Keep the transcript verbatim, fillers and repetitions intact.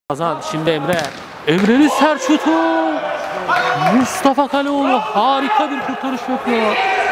Hazan şimdi Emre. Emre'nin sert şutu. Mustafa Kaleoğlu harika bir kurtarış yapıyor.